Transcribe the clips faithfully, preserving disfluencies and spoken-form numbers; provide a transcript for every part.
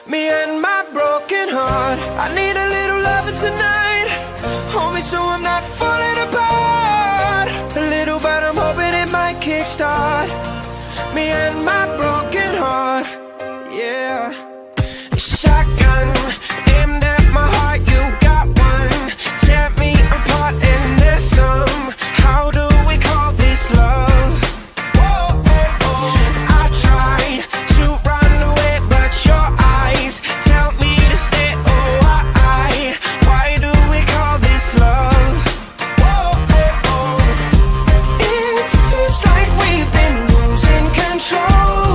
Me and my broken heart. I need a little loving tonight. Hold me so I'm not falling apart. A little, but I'm hoping it might kickstart me and my broken heart. Yeah. Shotgun aimed at my heart. You got one. Tear me apart and there's some. How do we call this love? Whoa, oh, oh. I try to run away, but your eyes tell me to stay. Oh, why? Why do we call this love? Whoa, oh, oh. It seems like we've been losing control.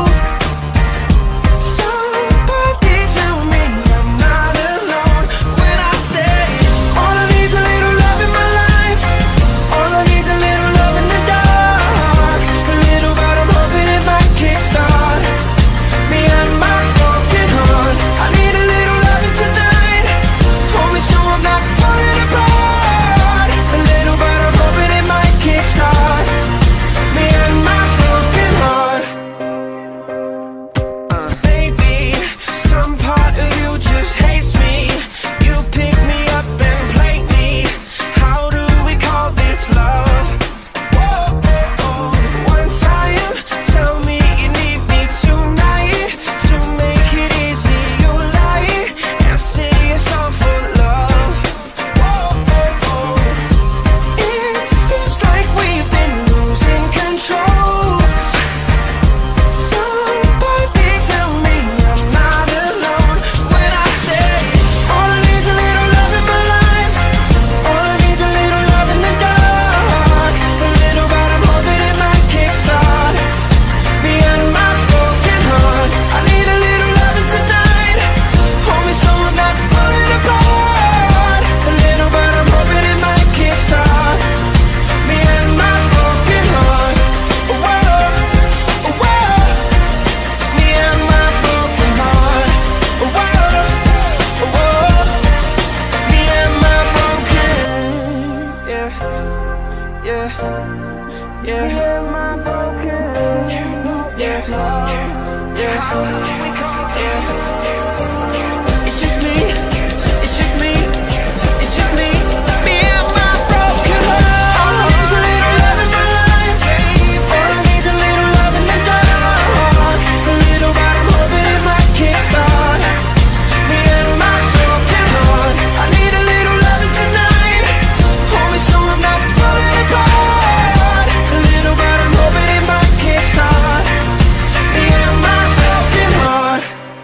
Somebody tell me I'm not alone when I say all I need is a little love in my life. All I need is a little love in the dark. A little, but I'm hoping it might kickstart me and my broken heart. I need a little loving tonight. Hold me so I'm not falling apart. A little, but I'm hoping it might kickstart me and my broken heart. Uh, Maybe some part of you just hates me. You pick me up and play me. How do we call this love? Whoa, oh, oh. One time, tell me you need me tonight. To make it easy, you lie and say it's all for love. Whoa, oh, oh. It seems like we've been losing control. Somebody tell me I'm not alone when I say all I need is a little love in my life. All I need is a little love in the dark. A little, but I'm hoping it might kickstart me and my broken heart. I need a little loving tonight. Hold me so I'm not falling apart. A little, but I'm hoping it might kickstart me and my broken heart. Whoa, whoa. Me and my broken heart. Whoa, whoa. Me and my broken. Yeah, yeah, yeah. Me and my broken. Yeah, yeah, yeah. It's just me. It's just me. It's just me. Me and my broken heart. All I need is a little love in my life. All I need is a little love in the dark. A little, but I'm hoping it might kickstart me and my broken heart. I need a little loving tonight. Hold me so I'm not falling apart. A little, but I'm hoping it might kickstart me and my broken heart.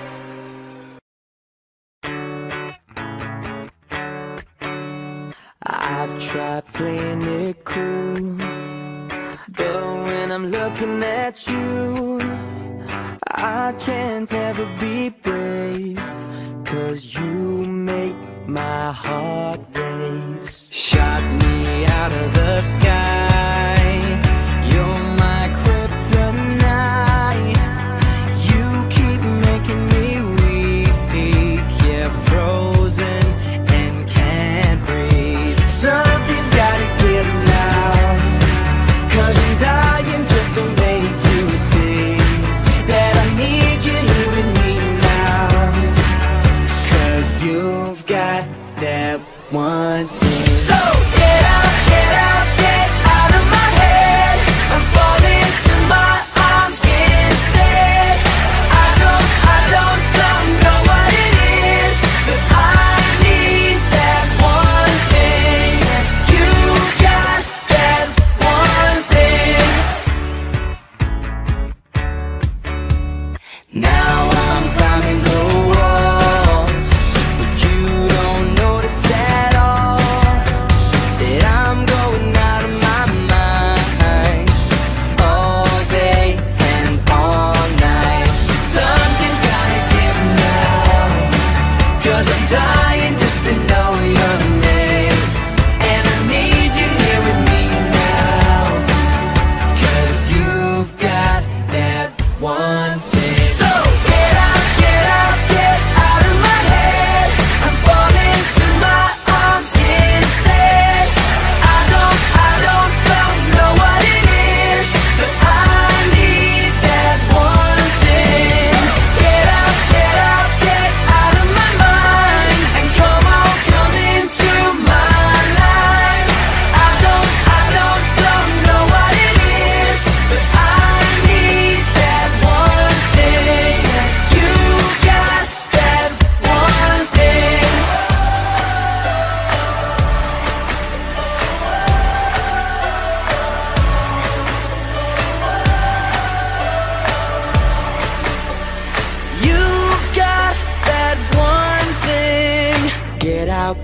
I've tried playing it cool, but when I'm looking at you, I can't ever be brave, 'cause you make my heart race. Shot me out of the sky. You're my kryptonite. You keep making me weak. Yeah, frozen and can't breathe. Something's gotta give now, 'cause I'm dying just to make you see that I need you here with me now. 'Cause you've got that one thing. So get out, get out, get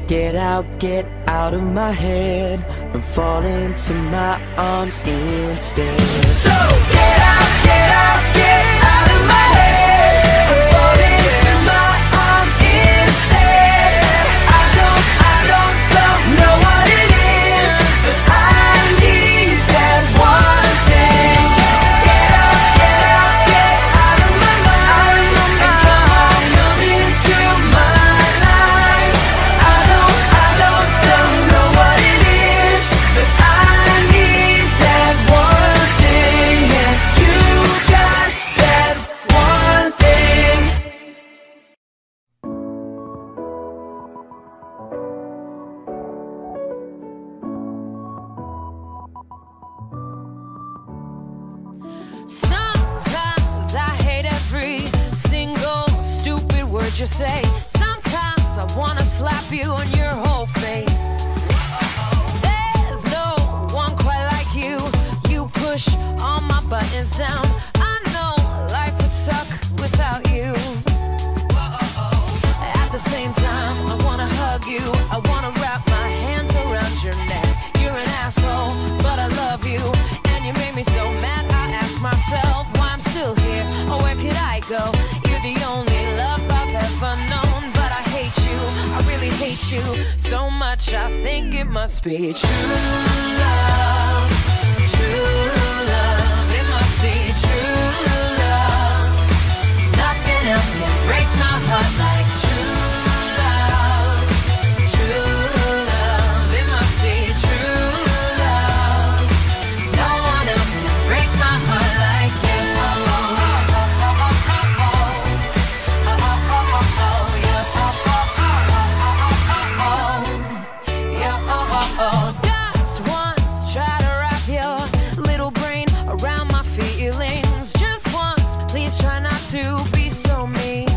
get out, get out of my head and fall into my arms instead. So get out, get out, get out of my head and fall into my arms instead. I don't, I don't, don't know what it is, but I need that one thing. Get out, get out, get out of my mind, and come on, come into my life. I don't, I don't, don't know what it is, but I need that one thing, and you got that one thing. Sometimes I hate every single stupid word you say. Sometimes I wanna slap you on your whole face. There's no one quite like you. You push all my buttons down. I know life would suck without you. At the same time, I wanna hug you. I wanna wrap my hands around your neck. You're an asshole, but I love you. And you made me so mad, I ask myself why I'm still here, or where could I go? You're the only love I've ever known, but I hate you, I really hate you so much, I think it must be true love, true love, it must be true love. Nothing else can break my heart like true love, true love, it must be true love. No one else can break my heart like you. Just once, try to wrap your little brain around my feelings. Just once, please try not to be so mean.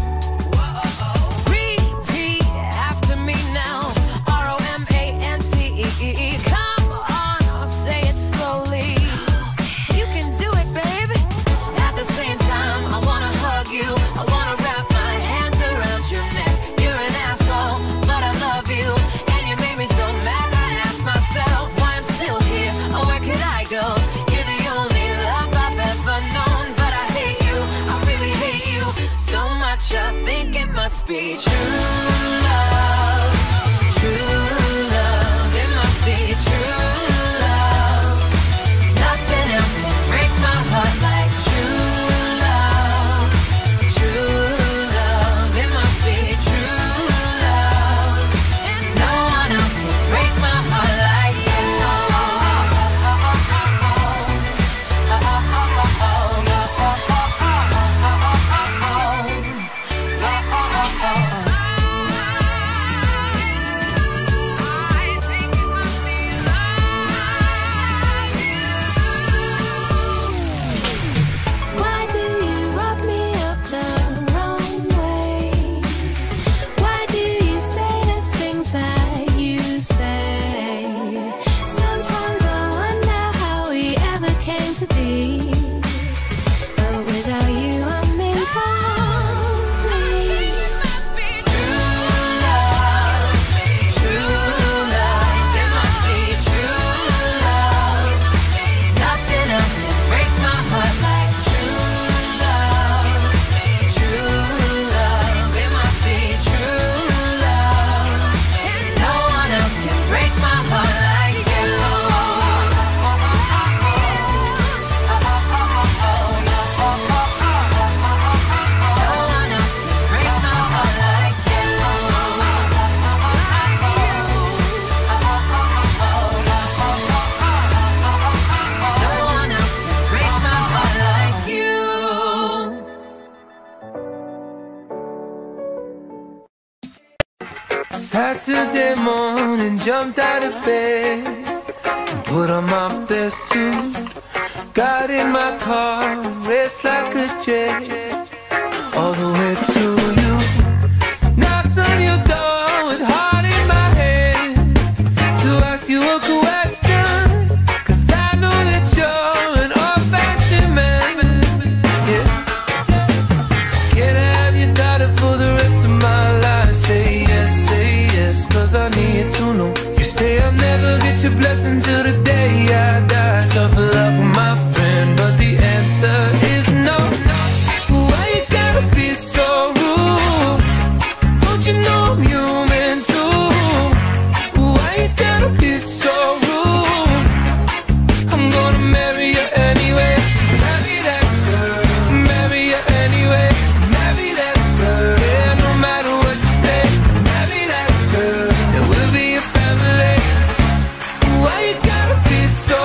Repeat after me now, R O M A N C E. Come on, I'll say it slowly. You can do it, baby. At the same time, I wanna hug you. I wanna wrap my hands around your neck. You're an asshole, but I love you. And you made me so mad, I ask myself why I'm still here, or where could I go? You're the only love I've ever known, but I hate you, I really hate you so much, I think it must be true love, true love, it must be true love. Nothing else can break my heart like true love, true love, it must be true love. And no one else can break my heart like you. Why do you rub me up the wrong way? Why do you say the things that you say? Sometimes I wonder how we ever came to be. But without you, I'm incomplete. It must be true love, true love, it must be true love. Nothing else can break my heart like true love, true love, it must be true love. And no one else can break my heart like you. Saturday morning, jumped out of bed and put on my best suit. Got in my car, raced like a jet all the way to you. Knocked on your door with heart in my head to ask you a question, 'cause I know that you're an old-fashioned man. Yeah. Can I have your daughter for the rest of my life? Say yes, say yes, 'cause I need blessing till the day I die. Tough luck, my friend, but the answer is no. Why you gotta be so rude? Don't you know I'm human too? Why you gotta be so rude? I'm gonna marry you anyway. Marry that girl. Marry you anyway. Marry that girl. Yeah, no matter what you say. Marry that girl. And we'll be a family. Why you gotta be so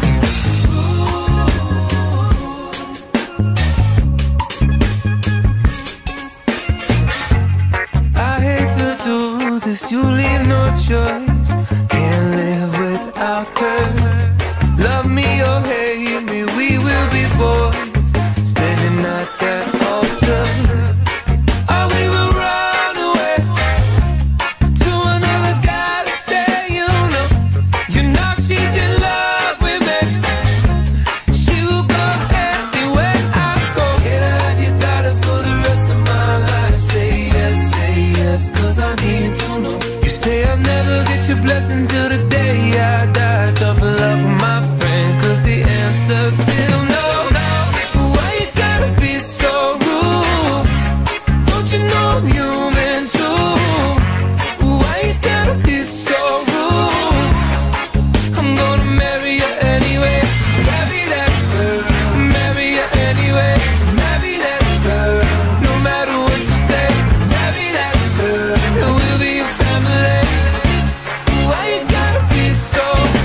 rude? I hate to do this, you leave no choice. Can't live without her. Love me or hate me, we will be boys, standing at that altar. Or we will run away to another guy that say you know. You know she's in love with me. She will go anywhere I go. Can I have your daughter for the rest of my life? Say yes, say yes, cause I need to know. You say I'll never get your blessing till the day I die. Tough luck, my friend, cause the answer's still no. Why you gotta be so rude? Don't you know I'm human too? Why you gotta be so rude? I'm gonna marry you anyway. Marry that girl. Marry you anyway. Marry that girl. No matter what you say. Marry that girl. And we'll be a family. Why you gotta be so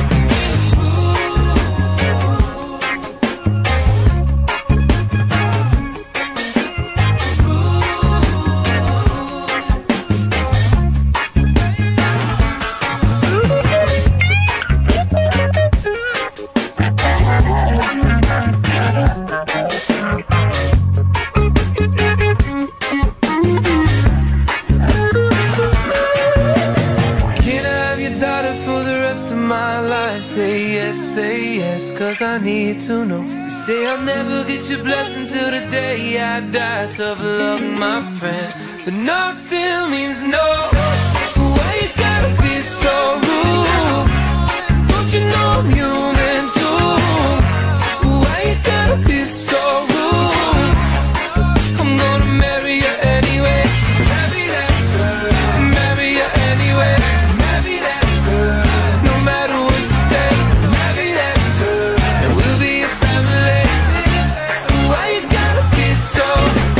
Can I have your daughter for the rest of my life? Say yes, say yes, cause I need to know. You say I'll never get your blessing till the day I die. Tough luck, my friend, but no still means no. Why you gotta be so rude? Don't you know I'm human too? Why you gotta be so rude? I'm gonna marry you anyway. Marry that girl. Marry you anyway. Marry that girl. No matter what you say. Marry that girl. And we'll be a family. Why you gotta be so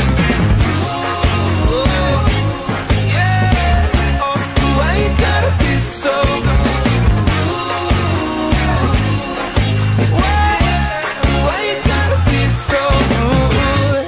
rude? Yeah. Oh, why you gotta be so rude? Why? Why you gotta be so rude?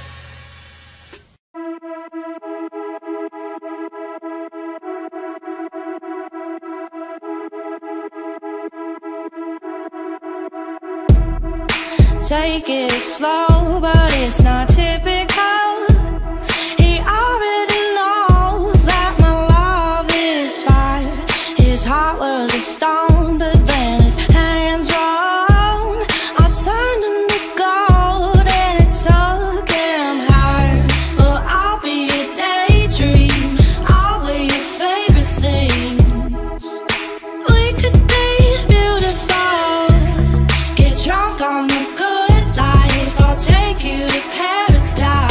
Take it slow, but it's not typical. He already knows that my love is fire. His heart was a stone, but then his hands rolled. I turned him to gold and it took him higher. Well, I'll be a daydream. I'll wear your favorite things. We could be beautiful. Get drunk on the good life. I'll take you to paradise.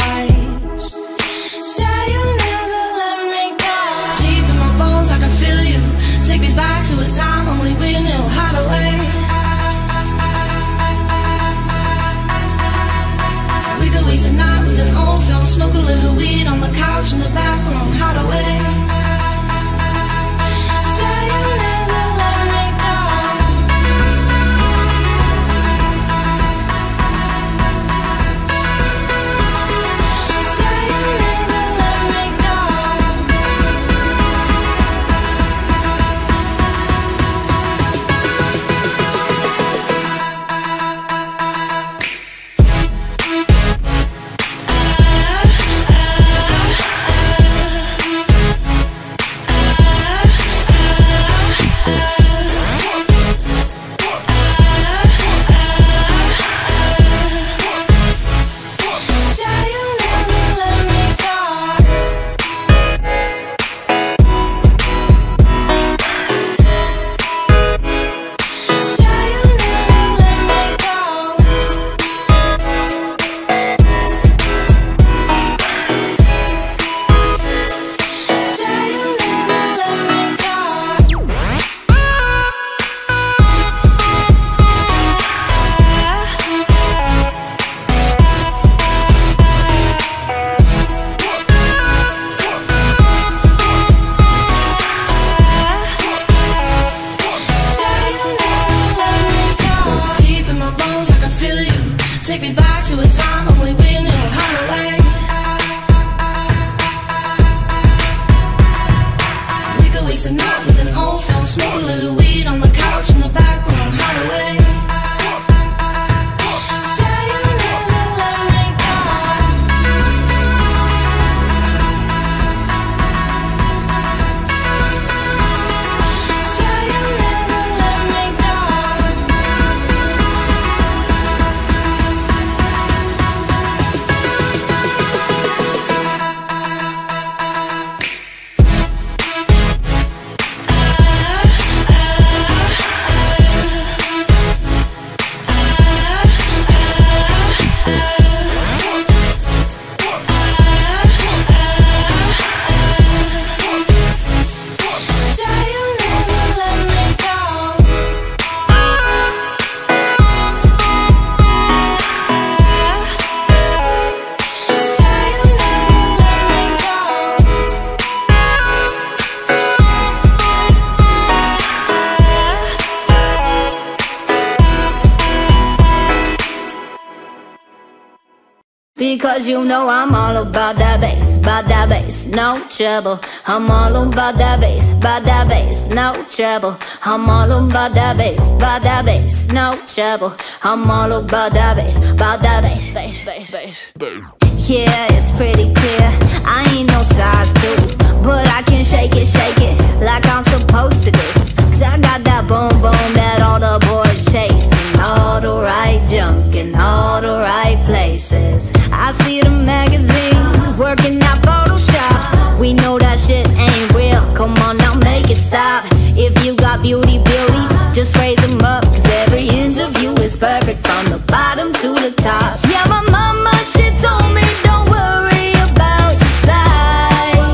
Because you know I'm all about that bass, about that bass, no trouble. I'm all about that bass, about that bass, no trouble. I'm all about that bass, about that bass, no trouble. I'm all about that bass, about that bass, bass, bass, bass. Yeah, it's pretty clear, I ain't no size two, but I can shake it, shake it like I'm supposed to do. Cause I got that boom boom that all the boys chasing, all the right junk in all the right places. I see the magazines working out Photoshop. We know that shit ain't real, come on now make it stop. If you got beauty, beauty, just raise them up. Cause every inch of you is perfect from the bottom to the top. Yeah, my mama, she told me don't worry about your size.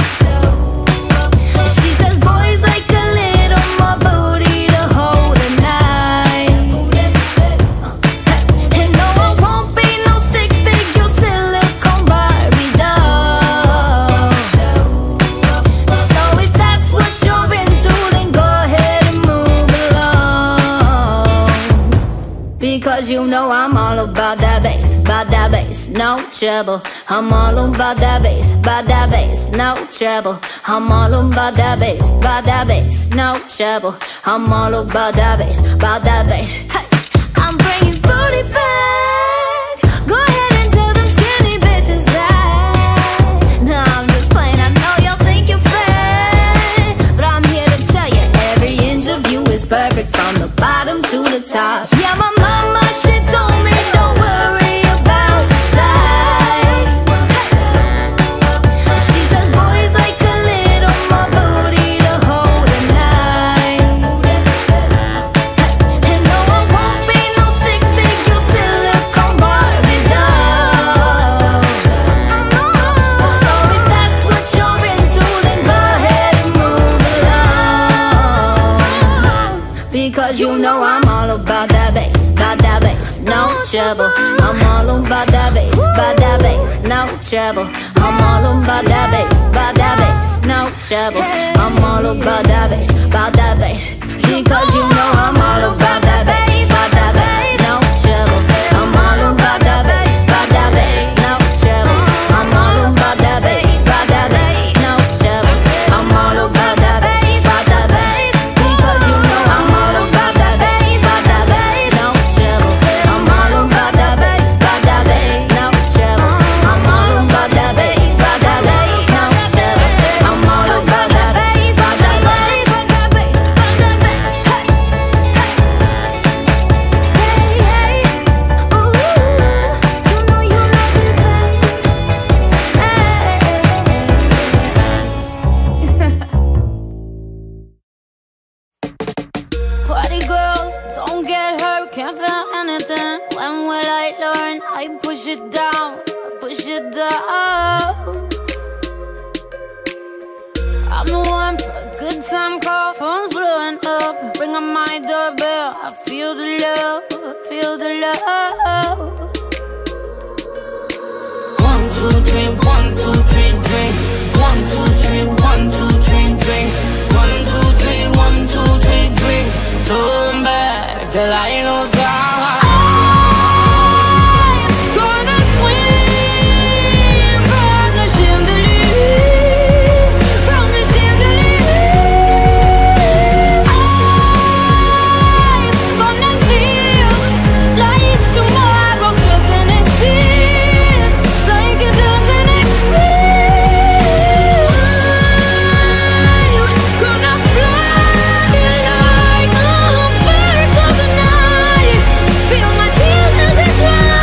She says boys like a little more booty to hold at night. And no, I won't be no stick figure silicone Barbie doll. So if that's what you're into, then go ahead and move along. Because you know I'm all about that bass, about that bass, no trouble. I'm all about that bass, about that bass, no trouble. I'm all about that bass, about that bass, no trouble. I'm all about that bass, about that bass. Hey, I'm bringing booty back. Go ahead and tell them skinny bitches that. No, I'm just playing, I know y'all think you're fat, but I'm here to tell you every inch of you is perfect from the bottom to the top. Yeah, my mama, she told me don't worry about your size. She says boys like a little more booty to hold at night. And no, I won't be no stick figure silicone Barbie doll. So if that's what you're into, then go ahead and move along. Because you know I'm all about that bass, about that bass, no trouble. I'm all about that bass, about that bass, no trouble. I'm all about that bass, about that bass, no trouble. I'm all about that bass, about that bass. Because you know I'm all about that bass, about that bass, no trouble. I'm all about that bass, about that bass, no trouble. I'm all about that bass, about that bass, no trouble. I'm all about that bass, about that bass. Because you know I'm all about that bass, about that bass, no trouble. I'm all about that bass, about that bass, no trouble. I'm all about that bass, about that bass, no trouble. I'm all about that bass, about that bass, about that bass, about that bass. Hey, hey, hey, ooh, you know you love this bass. Party girls, don't get hurt, can't feel anything. When will I learn? I push it down, I push it down. I'm the one for a good time call, phone's blowing up. Ring on my doorbell, I feel the love, I feel the love. One, two, three, one, two, three, drink. One, two, three, one, two, three, drink. One, two, three, one, two, three, drink. Turn back till I lose God. I'm gonna swim from the chandelier, from the chandelier. I'm gonna live like tomorrow doesn't exist, like it doesn't exist. I'm gonna fly like a bird of the night. Feel my tears as they fly.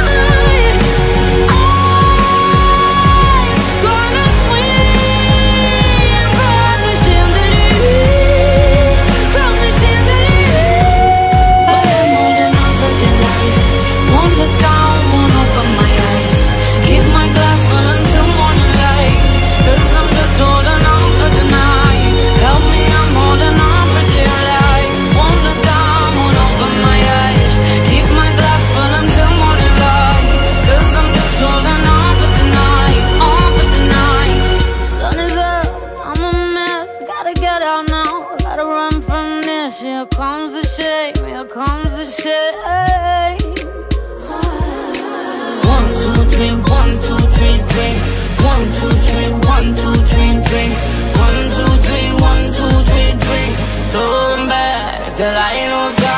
I'm gonna swim from the chandelier, from the chandelier. But I'm holding on for dear life. Won't look down, won't open my eyes. Keep my glass full until morning light. Cause I'm just holding on for tonight. Help me, I'm holding on for dear life. Won't look down, won't open my eyes. Keep my glass full until morning light. Cause I'm just holding on for tonight, on for tonight. Sun is up, I'm a mess. Gotta get out now, gotta run from this. Here comes the shame, here comes the shame. One, two, drink, one, two, three, drink. One, two, three, one, two, three, drink. One, two, three, one, two, three, drink. Turn back till I lose God.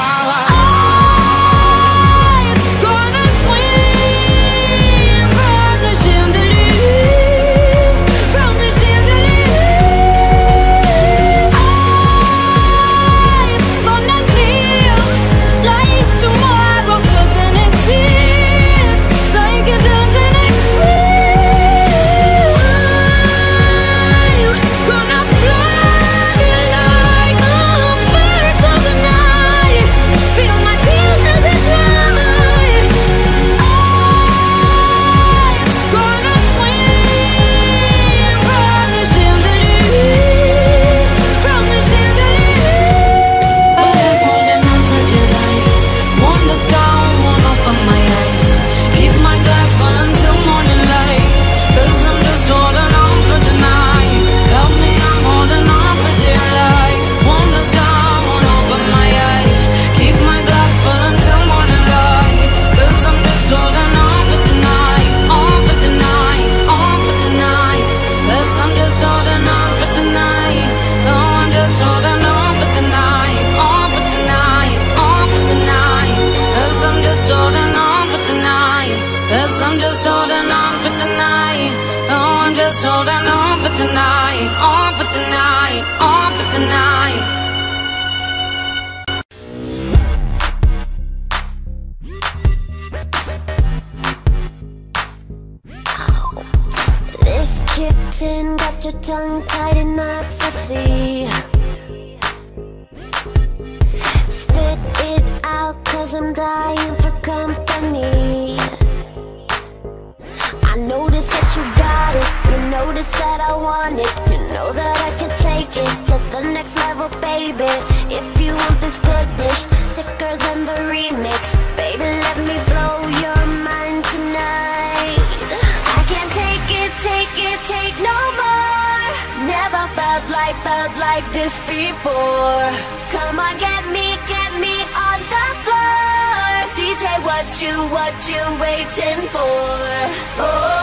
I'm just holding on for tonight. Oh, I'm just holding on for tonight. On for tonight. On for tonight. This kitten got your tongue tied in knots, I see. Spit it out, cause I'm dying for company. I notice that you got it, you notice that I want it. You know that I can take it to the next level, baby. If you want this goodness, sicker than the remix, baby, let me blow your mind tonight. I can't take it, take it, take no more. Never felt like, felt like this before. Come on, get me, get me on the floor. D J, what you, what you waiting for? Oh.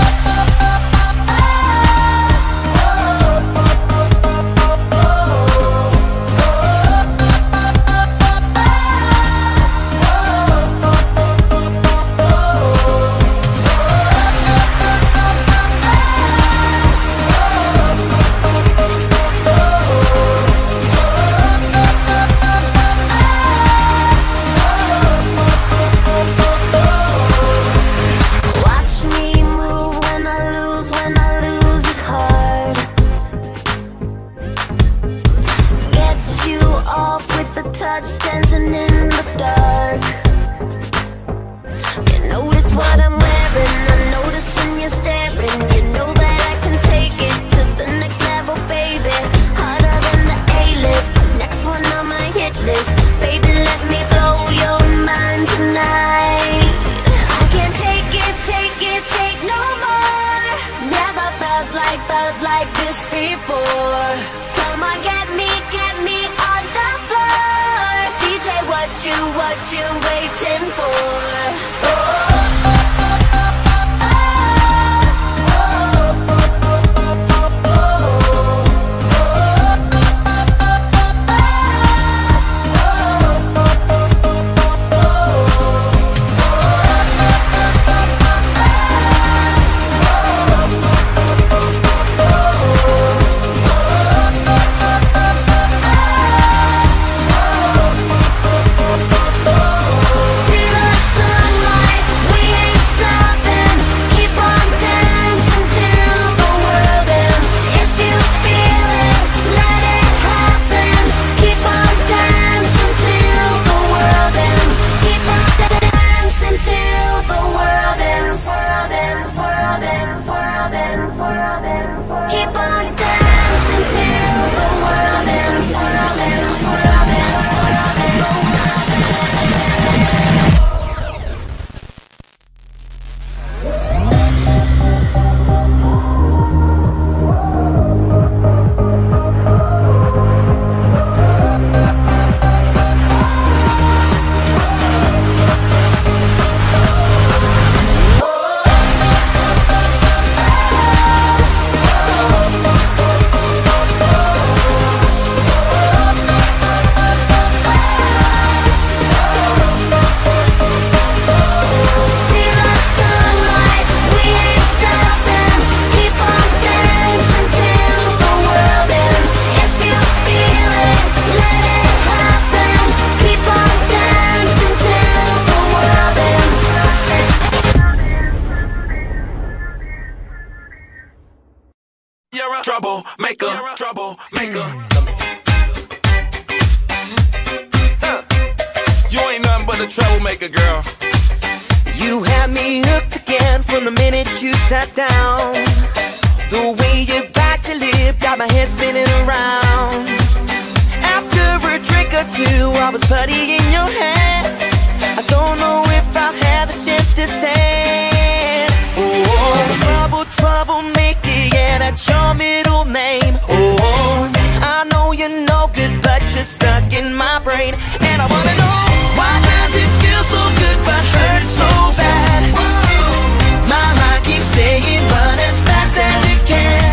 Touch dancing in the dark. You notice what I'm wearing, I notice when you're staring. You know that I can take it to the next level, baby. Harder than the A-list, next one on my hit list. Baby, let me blow your mind tonight. I can't take it, take it, take no more. Never felt like, felt like this before. Come on, get me, get me on the floor. What you, what you waiting for? Oh. See maker, trouble maker. Huh. You ain't nothing but a troublemaker, girl. You had me hooked again from the minute you sat down. The way you bite your lip got my head spinning around. After a drink or two, I was putty in your hands. I don't know if I'll have the strength to stand. Oh, trouble, troublemaker, yeah, that's your middle name. Oh, I know you're no good, but you're stuck in my brain. And I wanna know, why does it feel so good but hurt so bad? My mind keeps saying run as fast as you can.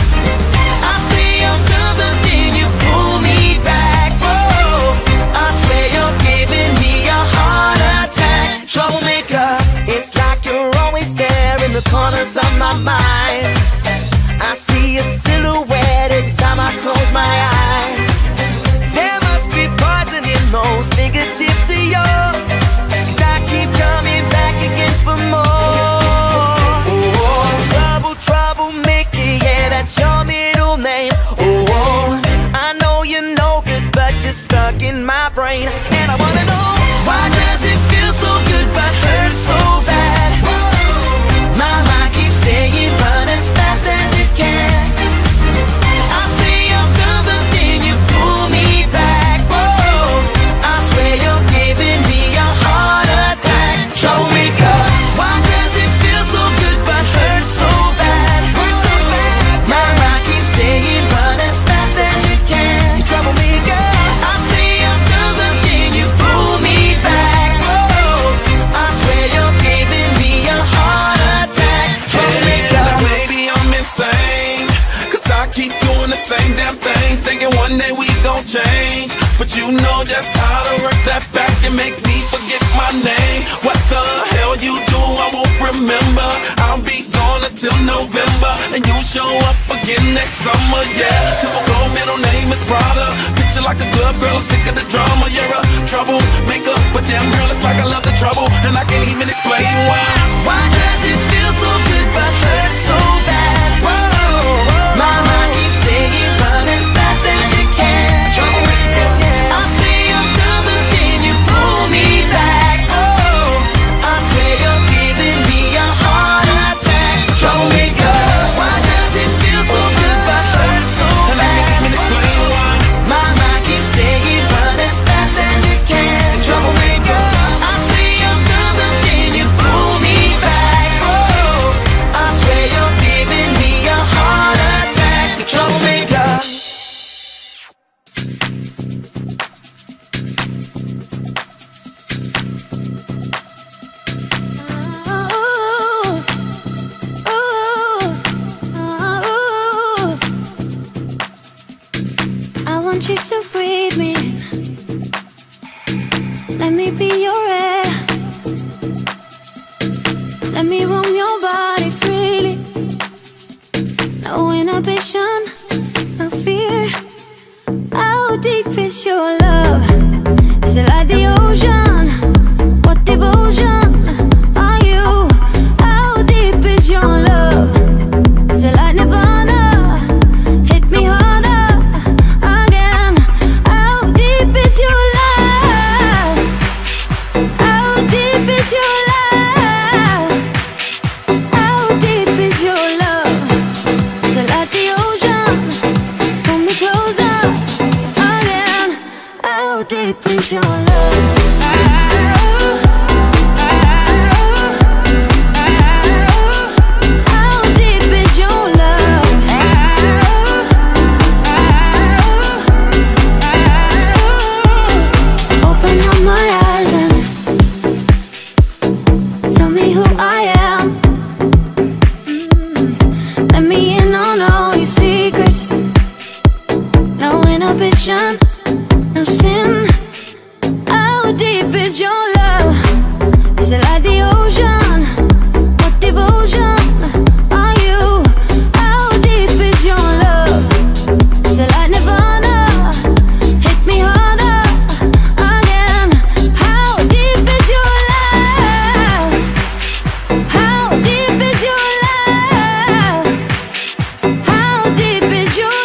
I say I'm done, but then you pull me back. Whoa, I swear you're giving me a heart attack. Troublemaker, it's like you're always there in the corners of my mind. I see a silhouette every time I close my eyes. There must be poison in those fingertips of yours, 'cause I keep coming back again for more. Oh, trouble, troublemaker, yeah, that's your middle name. Oh, I know you're no good, but you're stuck in my brain. And I wanna know, why does it feel so good but hurt so bad? My mind keeps saying run as fast as you can. I say I'm done, but then you pull me back. Whoa, I swear you're giving me a heart attack. Troublemaker, why does it feel so good but hurt so bad? My mind keeps saying run as fast as you can. You troublemaker, I say I'm done, but then you pull me back. Whoa, I swear you're giving me a heart attack. Troublemaker, Yeah, maybe I'm insane, 'cause I keep doing the same damn thing, thinking one day we gon' change. But you know just how to work that back and make me forget my name. What the hell you do, I won't remember. I'll be gone until November, and you show up again next summer, yeah. Typical middle name is Prada. Picture like a glove, girl, I'm sick of the drama. You're a troublemaker, but damn girl, it's like I love the trouble, and I can't even explain why. why does it feel so good but hurt so bad? Whoa, my mind keeps saying run as fast as you can. Troublemaker, I say I'm done, but then you pull me back. Oh, I swear you're giving me a heart attack. Troublemaker, why does it feel so good but hurt so And I can't even bad? explain why. My mind keeps saying run as fast as you can. Troublemaker, I say I'm done, but then you pull me back. Oh, I swear you're giving me a heart attack. Troublemaker. I want you to breathe me. Let me be your air. Let me roam your body freely. No inhibition, no fear. How deep is your love? Is it like the ocean? What devotion are you? How deep is your love? Is it like Nirvana? Hit me harder again. How deep is your love? How deep is your love? How deep is your love? Is it like the ocean? Pull me closer again. How deep is your love? How deep is your love? Open up my eyes and tell me who I am. Mm. Let me in on all your secrets. No inhibition, no sin. How deep is your love? Is it like the ocean? What devotion are you? How deep is your love? Is it like Nirvana? Hit me harder again. How deep is your love? How deep is your love? How deep is your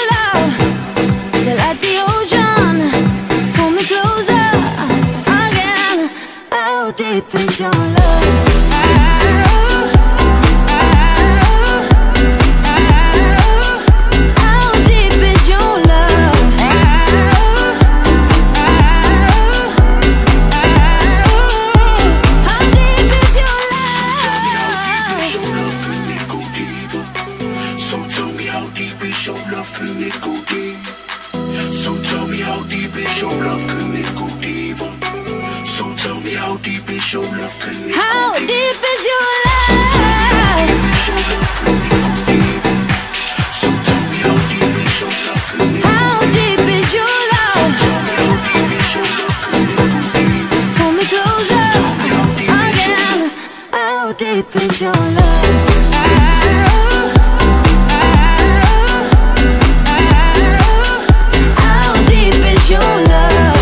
deep is your love? How deep is your love? So tell me how deep is your love? How deep is your love? Pull me closer again. How deep is your love? How deep is your love?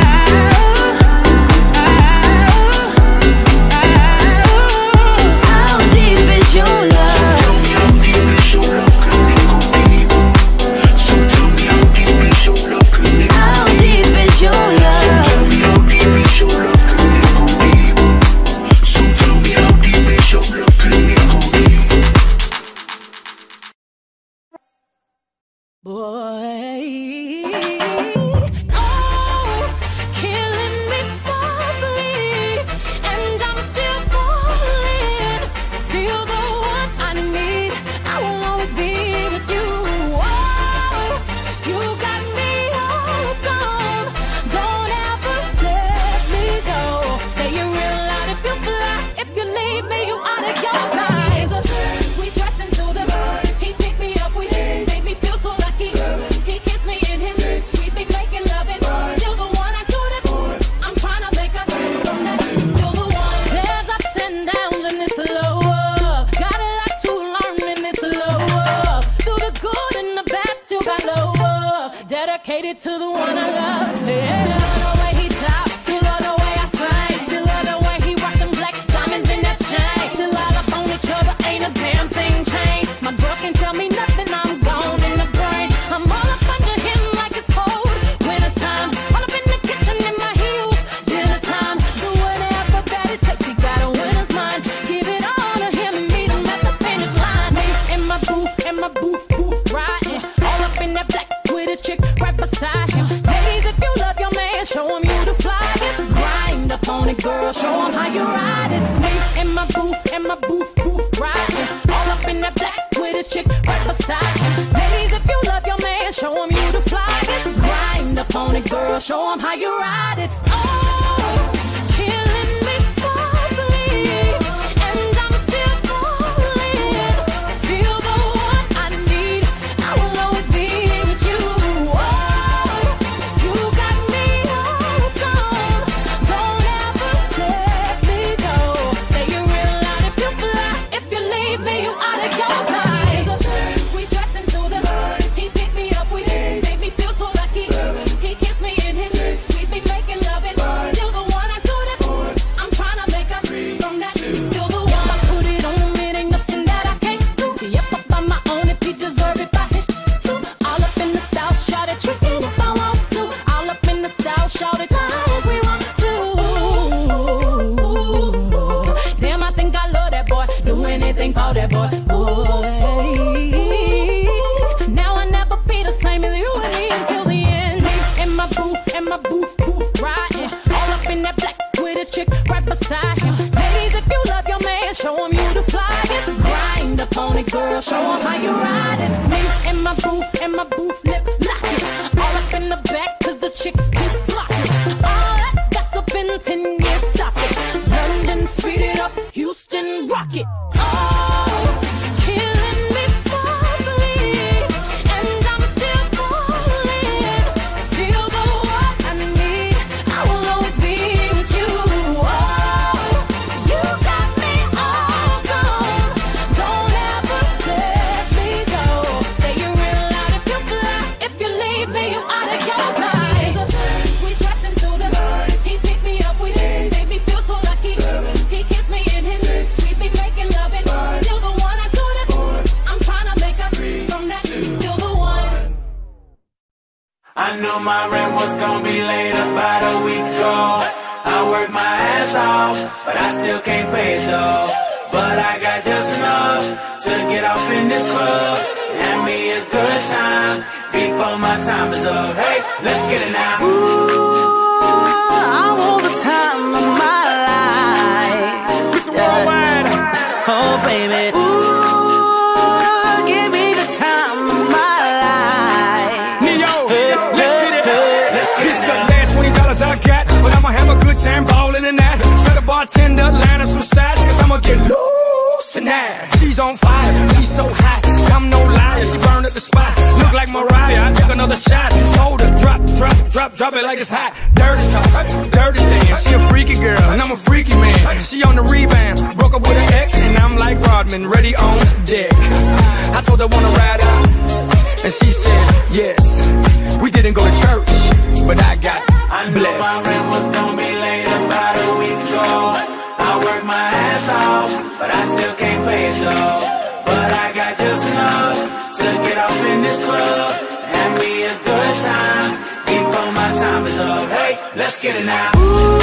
Dedicated to the one I love. Yeah. Still love the way he talks. Still love the way I sing. Still love the way he rock them black diamonds in that chain. Still all up on each other, ain't a damn thing changed. My girls can tell me nothing, I'm gone in the brain. I'm all up under him like it's cold. Winter time, all up in the kitchen in my heels. Dinner time, do whatever that it takes. He got a winner's mind. Give it all to him and meet him at the finish line. Me and my boo, and my boo, boo, riding all up in that black with his chick right beside him. Ladies, if you love your man, show him you the flyest. Grind up on it, girl, show him how you ride it. Me and my boo, and my boo, boo, riding all up in that black with his chick right beside him. Ladies, if you love your man, show him you the flyest. Grind up on it, girl, show him how you ride it. Oh, killing me softly, and I'm still falling. Still the one I need, I will always be with you. Oh, you got me hooked on. Don't ever let me go. Say you're real loud if you fly. If you leave me, you out of your mind. We dress into them. He picked me up, we made me feel so lucky. He kissed me in his sweet, be making love it. Still the one I do this. I'm trying to make us from that. Still the one I put it on. It ain't nothing that I can't do. Yep, I'm on my own if he deserve it by his too. All up in the style, shout it, tricking if I want to. All up in the style, shout it, as we want to. Damn, I think I love that boy. Do anything for that boy. Boy. Now I never be the same as you and me until the end. And my boo, and my boo, boo, riding all up in that black with his chick right beside him. Ladies, if you love your man, show him you the flyest. Grind up on it, girl, show him how you ride it. Me and my boo, and my boo, lip lock it. All up in the back, cause the chicks keep blocking. All that gossip in ten years, stop it. London, speed it up, Houston, rock it. Oh, killing me softly, and I'm still falling. Still the one I need, I will always be with you. Oh, you got me all gone. Don't ever let me go. Say you're real loud if you fly. If you leave me, you out of your mind. We dress into them. He picked me up, we made me feel so lucky. He kissed me in his sweet, be making love it. Still the one I do this. I'm trying to make us from that. Still the one. I knew my rent was gonna be late about a week ago. I worked my ass ass off, but I still can't pay it though. But I got just enough to get off in this club. Have me a good time before my time is up. Hey, let's get it now. Ooh, I want the time of my life. It's worldwide. Oh, baby. Ooh, give me the time of my life. Neo, let's get it. This is the last twenty dollars I got, but I'ma have a good time ballin' in that. Tell the bartender, line up some sides, cause I'ma get loose tonight. She's on fire, she's so hot, I'm no liar, she burned up the spot. Look like Mariah, I take another shot. Hold her, drop, drop, drop, drop it like it's hot. Dirty talk, dirty dance. She a freaky girl, and I'm a freaky man. She on the rebound, broke up with her ex, and I'm like Rodman, ready on deck. I told her wanna ride out, and she said yes. We didn't go to church, but I got I knew blessed. my rent was gonna be late about a week ago. I worked my ass off, but I still can't pay it though. But I got just enough to get off in this club. Have me a good time before my time is up. Hey, let's get it now.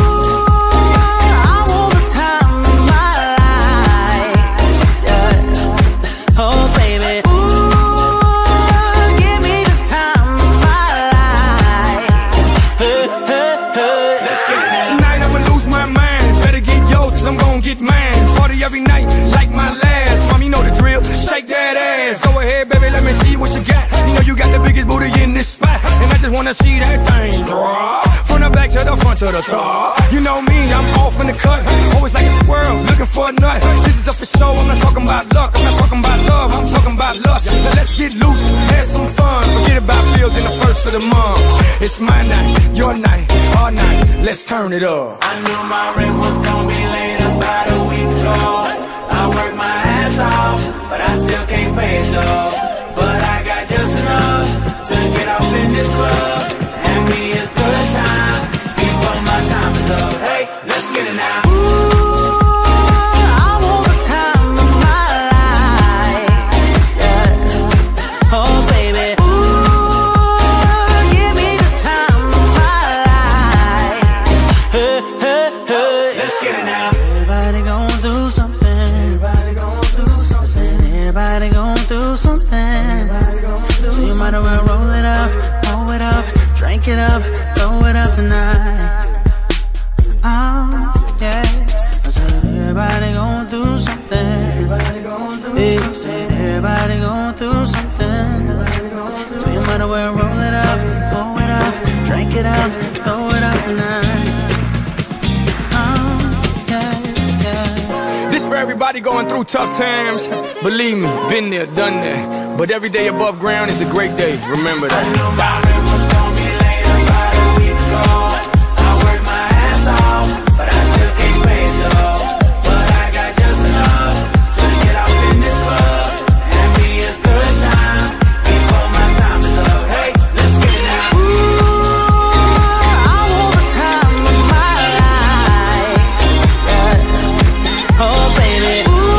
Every night, like my last. Mom, you know the drill. Shake that ass. Go ahead, baby, let me see what you got. You know you got the biggest booty in this spot, and I just wanna see that thing drop from the back to the front to the top. You know me, I'm off in the cut, always like a squirrel looking for a nut. This is up for show. I'm not talking about luck. I'm not talking about love. I'm talking about lust. Now let's get loose, have some fun. Forget about bills in the first of the month. It's my night, your night, our night. Let's turn it up. I knew my rent was gonna be late about a week ago. I worked my ass off, but I still can't pay it though. But I got just enough to get off in this club. Have me a good time before my time is up. Hey, let's get it now. It up, throw it up tonight. Oh, yeah. I said everybody gon' do something. Everybody gon' do yeah, something. Said everybody gon' do something. So you might as well roll it up, blow it up, drink it up, throw it up tonight. Oh, yeah, yeah. This for everybody going through tough times. Believe me, been there, done that. But every day above ground is a great day. Remember that. I know my rent was gonna be late about a week ago. I worked my ass off, but I still can't pay it though. But I got just enough to get off in this club. Have me a good time before my time is up. Hey, let's get it now. Ooh, I want the time of my life. Yeah. Oh, baby.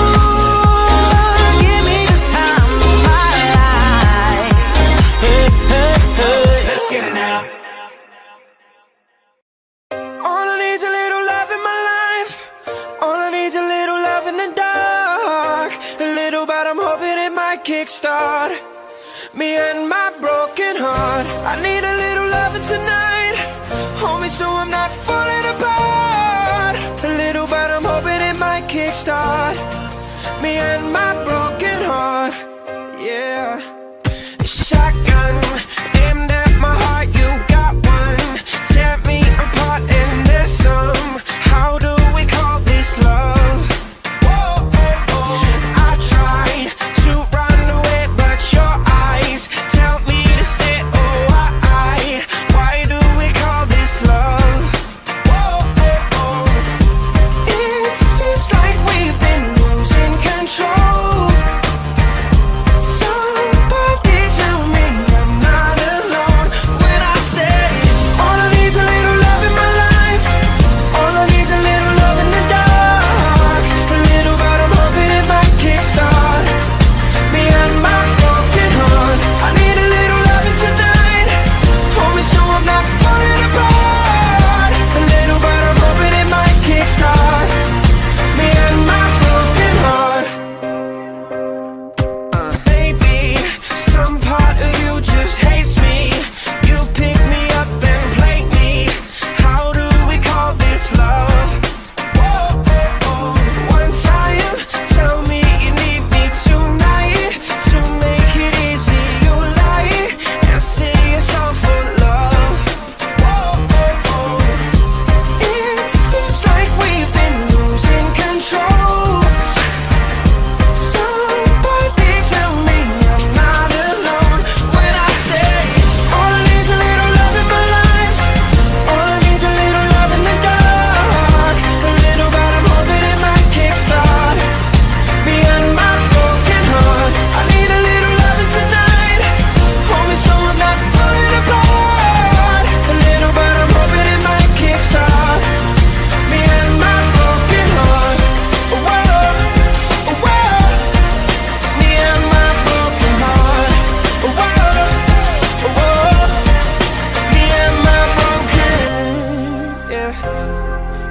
Kickstart me and my broken heart. I need a little loving tonight, homie, so I'm not falling apart. A little, but I'm hoping it might kickstart me and my broken heart. Yeah. Shotgun aimed at my heart. You got one. Tear me apart and there's some. How do we call this love? Whoa, oh, oh. I tried to run away, but your eyes tell me to stay. Oh, why? Why do we call this love? Whoa, oh, oh. It seems like we've been losing control.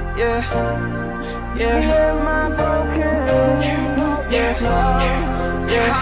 Yeah, yeah, yeah, yeah,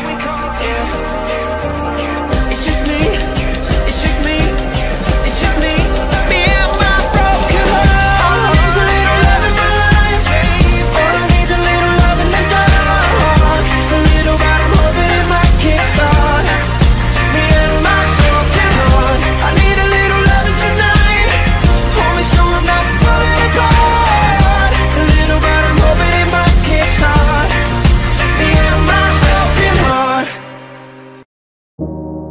yeah. It's just me, it's just me, it's just me, me and my broken heart. All I need's a little love in my life, all I need's a little love in the dark. A little but I'm hoping it might kickstart me and my broken heart. I need a little loving tonight, hold me so I'm not falling apart. A little but I'm hoping it might kickstart me and my broken heart.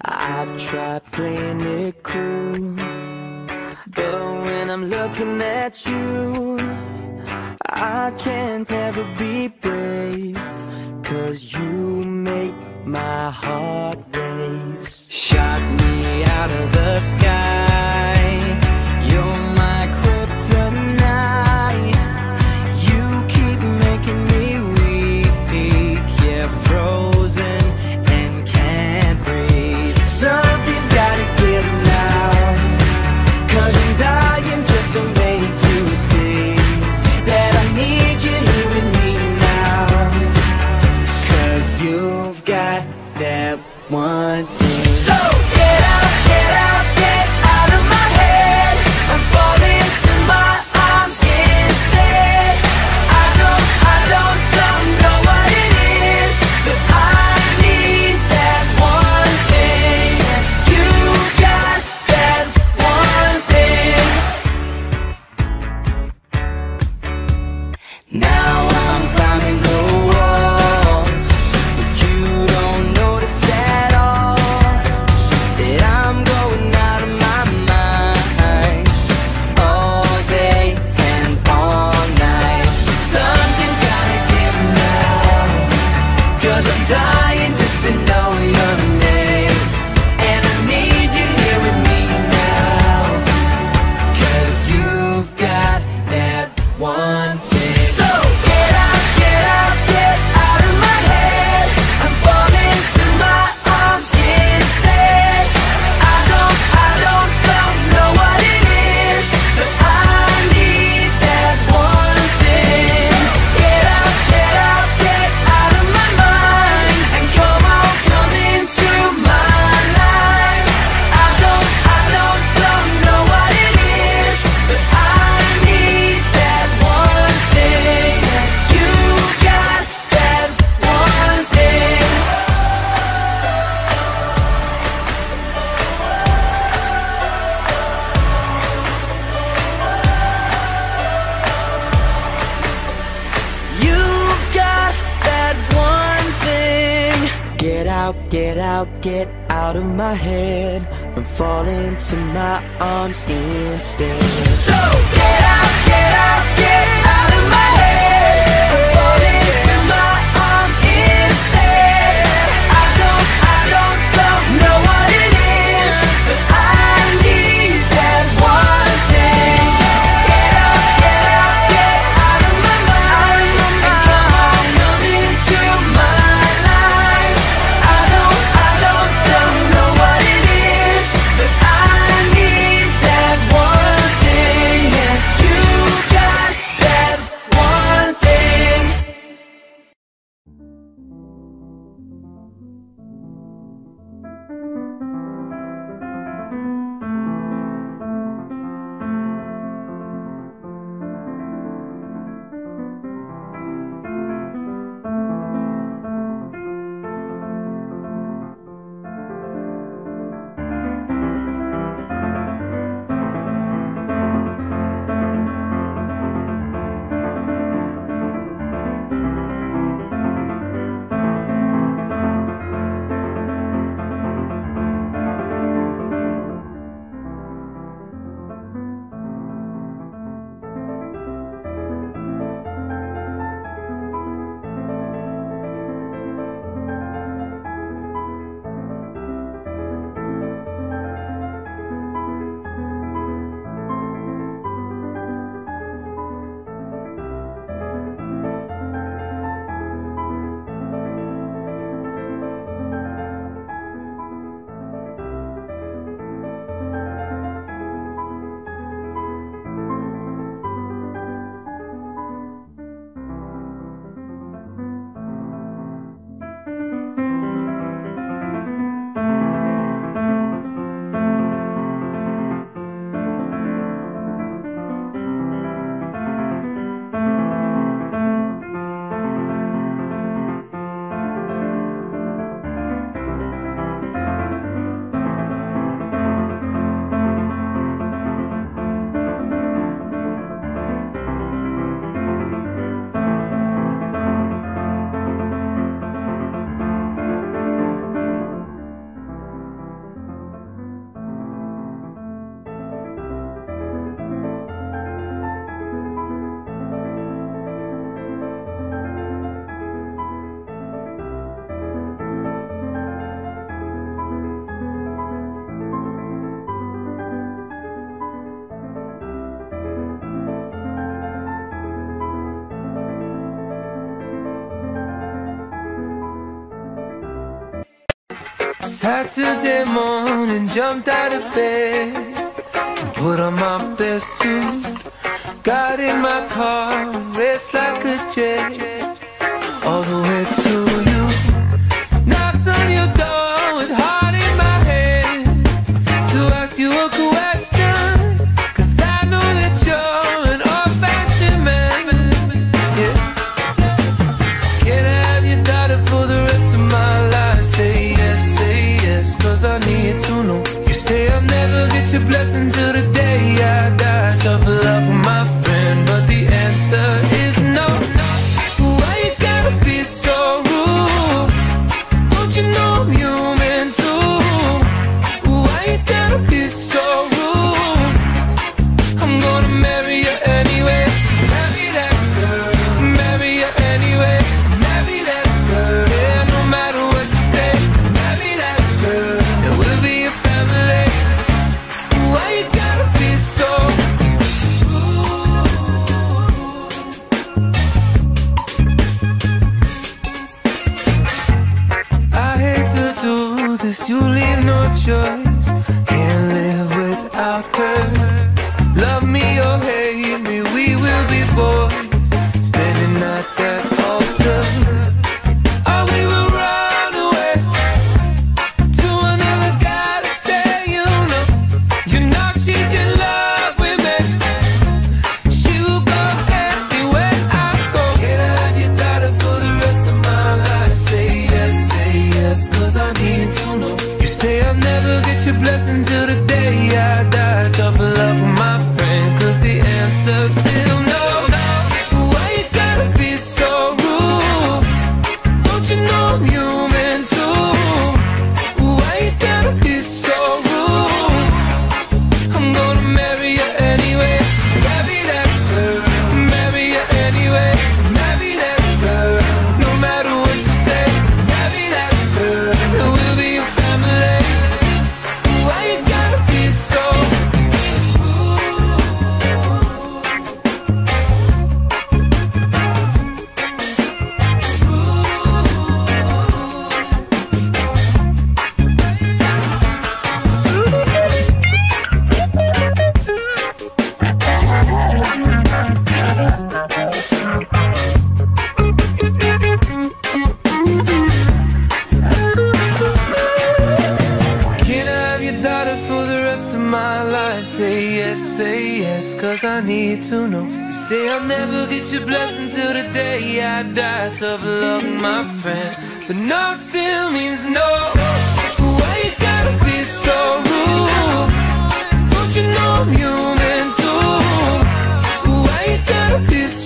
I've tried playing it cool, but when I'm looking at you, I can't ever be brave, 'cause you make my heart race. Shot me out of the sky, you're my kryptonite. You keep making me weak, yeah, frozen and can't breathe. Something's gotta give now, 'cause I'm dying just to make you see that I need you here with me now. 'Cause you've got that one thing. So get out, get out, get out of my head. I'm falling to my arms instead. I don't, I don't, don't know what it is, but I need that one thing. You've got that one thing. Now I'm climbing the walls, but you don't notice at all that I'm going out of my mind all day and all night. Something's gotta give now, 'cause I'm dying just to know your name, and I need you here with me now, 'cause you've got that one thing. So get out, get out, get out of my head. I'm falling to my arms instead. I don't, I don't, don't know what it is, but I need that one thing. Get out, get out, get out of my mind, and come on, come into my life. I don't, I don't, don't know what it is, but I need that one thing. You got that one thing. You've got that one thing. Get out, get out, get out of my head. I'm falling to my arms instead. So get out, get out, get out of my head. I'm falling to my arms instead. I don't, I don't, don't know what it is, but I need that one thing. Get out, get out, get out of my mind, and come on, come into my life. I don't, I don't, don't know what it is, but I need that one thing. And you got Saturday morning, jumped out of bed and put on my best suit. Got in my car, raced like a jet all the way to you. Knocked on your door with heart in my head to ask you a question, 'cause I know that you're an old-fashioned man. Yeah. Can I have your daughter for the rest of my life? Say yes, say yes, 'cause I need to know. You say I'll never get your blessing till the day I die. Tough love with my friend, but the answer is no. Why you gotta be so rude? Don't you know I'm human too? Why you gotta be so rude? I'm gonna marry you anyway. Marry that girl, marry you anyway. Marry that girl, yeah, no matter what you say. Marry that girl, and we'll be a family. Why you gotta be so I hate to do this, you leave no choice. Can't live without her. Love me or hate me, we will be boys, standing at that altar. Or we will run away to another guy to say you know, you know she's in love with me. She will go anywhere I go. Can I have your daughter for the rest of my life? Say yes, say yes, 'cause I need to know. You say I'll never get your blessing till the day I die. Tough love with my friend, 'cause the answer's still no. Why you gotta be so rude? Don't you know I'm human too? Why you gotta be so rude? I'm gonna marry you anyway. Marry that girl, marry you anyway. Marry that girl, no matter what you say. Marry that girl, and we'll be a family. Why you gotta be so Can I have your daughter for the rest of my life? Say yes, say yes, 'cause I need to know. You say I'll never get your blessing till the day I die. Tough luck, my friend, but no still means no. Why you gotta be so rude? Don't you know I'm human too? Why you gotta be so